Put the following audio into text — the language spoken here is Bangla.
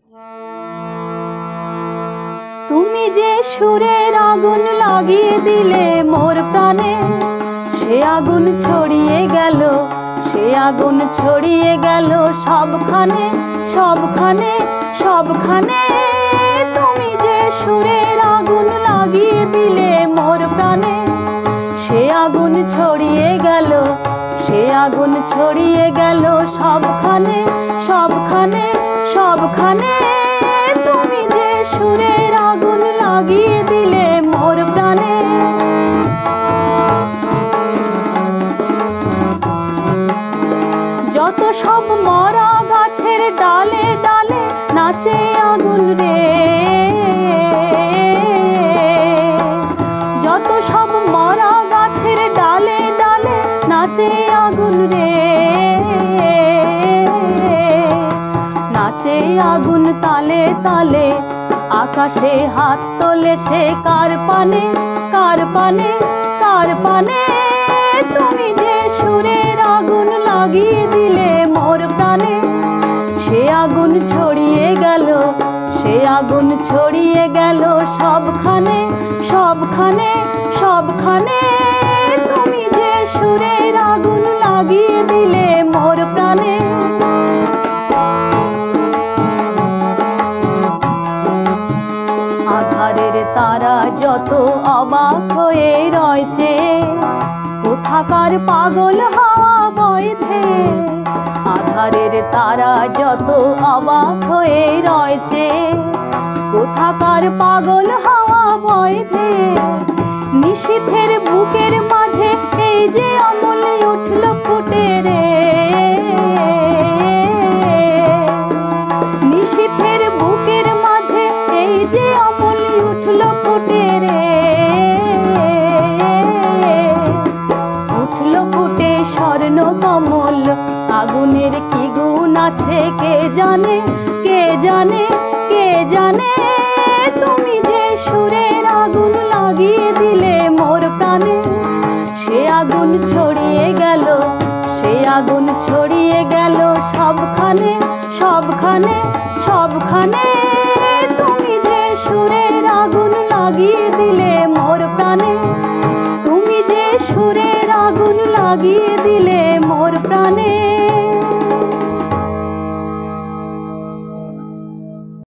তুমি যে সুরের আগুন লাগিয়ে দিলে মোর প্রাণে, সে আগুন ছড়িয়ে গেল, সে আগুন ছড়িয়ে গেল সবখানে সবখানে সবখানে। তুমি যে সুরের আগুন লাগিয়ে দিলে মোর প্রাণে, সে আগুন ছড়িয়ে গেল, সে আগুন ছড়িয়ে গেল সবখানে সবখানে সবখানে। তুমি যে সুরের আগুন লাগিয়ে দিলে মোর প্রাণে। যত সব মরা গাছের ডালে ডালে নাচে আগুন রে, যত সব মরা গাছের ডালে ডালে নাচে আগুন রে, নাচে আগুন তালে তালে, আকাশে হাত তোলে সে কার পানে কার পানে কার পানে। তুমি যে সুরের আগুন লাগিয়ে দিলে মোর প্রাণে, সে আগুন ছড়িয়ে গেল, সে আগুন ছড়িয়ে গেল সবখানে সবখানে সবখানে। তুমি যে সুরের আগুন লাগিয়ে দিলে মোর প্রাণে। আধারের তারা যত অবাক হয়ে রয়েছে, কোথাকার পাগল হাওয়া বইছে। আধারের তারা যত অবাক হয়ে রয়েছে, কোথাকার পাগল হাওয়া বইছে। নিশীথের বুকের মাঝে এই যে অমলে উঠল ফুটে রে, নিশীথের বুকের মাঝে এই যে অমলে উঠল ফুটে রে, উঠল ফুটে স্বর্ণ কমল। আগুনের কি গুণ আছে কে জানে কে জানে কে জানে। তুমি যে সুরের আগুন লাগিয়ে দিলে মোর প্রাণে, সে আগুন ছড়িয়ে গেল, সে আগুন ছড়িয়ে গেল সবখানে সবখানে সবখানে। তুমি যে সুরের আগুন লাগিয়ে দিলে মোর প্রাণে, তুমি যে সুরের আগুন লাগিয়ে দিলে